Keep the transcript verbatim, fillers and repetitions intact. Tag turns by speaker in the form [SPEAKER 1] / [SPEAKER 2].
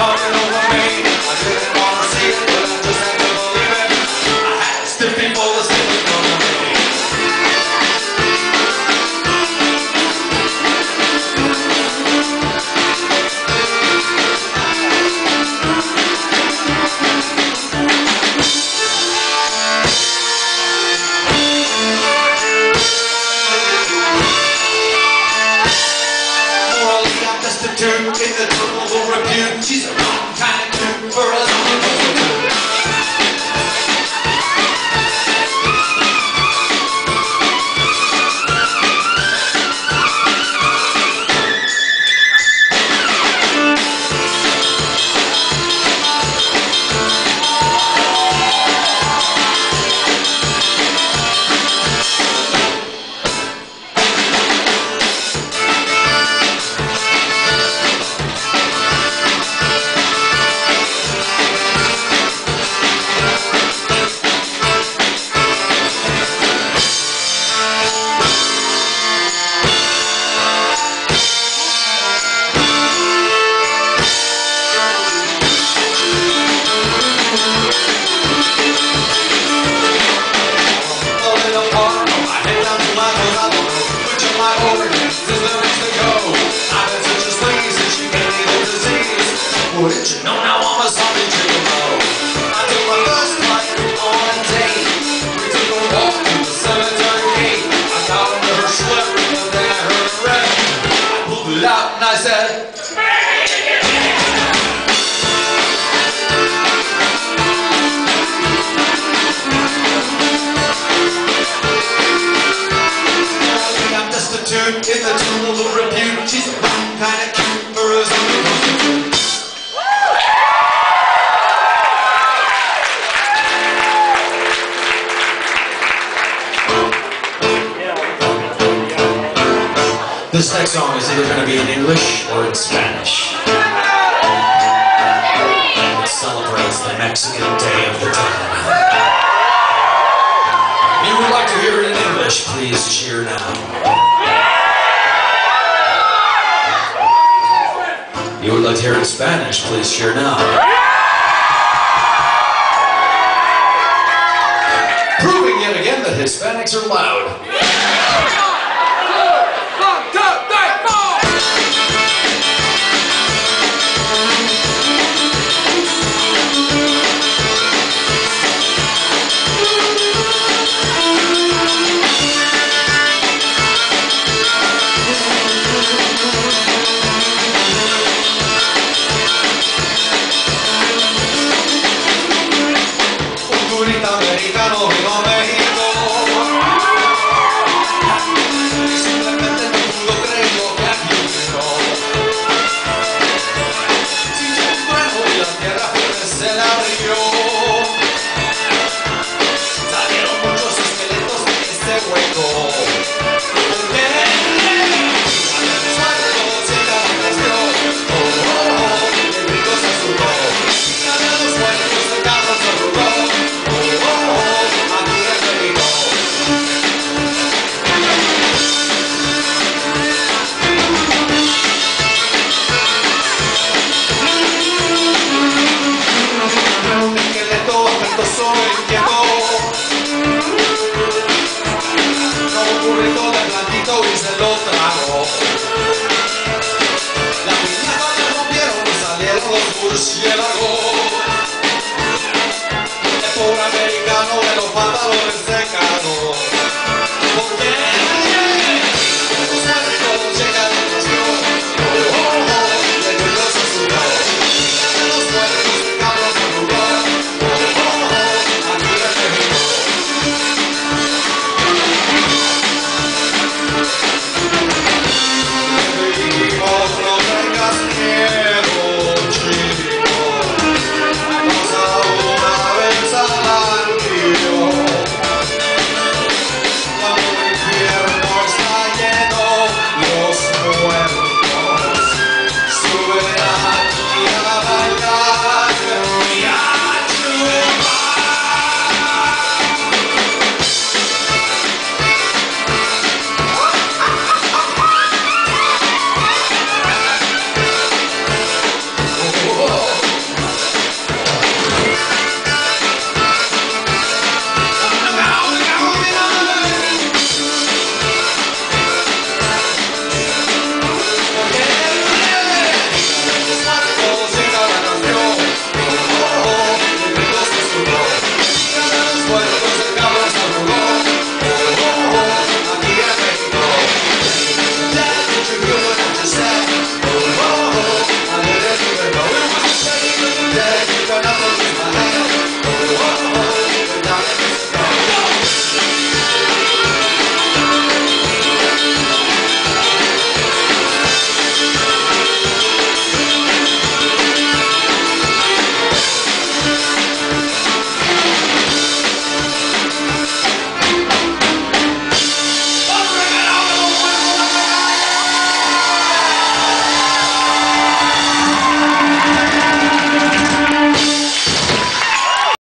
[SPEAKER 1] coming over me. I didn't want to see it, but I just had to believe it. I had stiff people that still was coming to me. In the total repute, she's a rotten kind of dude for a zombie prostitute. Did you know now I'm a zombie gigolo? I took my first flight on a date. We took a walk to the cemetery gate. I got under her slip, and then I heard a red. I pulled it out and I said, I'm destitute in the tool of repute. She's a rotten kind of cute for a zombie prostitute. This next song is either going to be in English or in Spanish. It celebrates the Mexican Day of the Dead. If you would like to hear it in English, please cheer now. If you would like to hear it in Spanish, please cheer now. Proving yet again that Hispanics are loud. Americano, vivo México. Simplemente no pudo creer lo que aquí llegó. Sin un trueno y la tierra fuerte se la abrió. Salieron muchos esqueletos de este hueco. Porque cuando el suelo se cambió, oh, oh, oh, el rico se asustó. Y había dos huecos de carros se robó. Y se lo trago. La piñata le rompieron y salieron los murciélagos.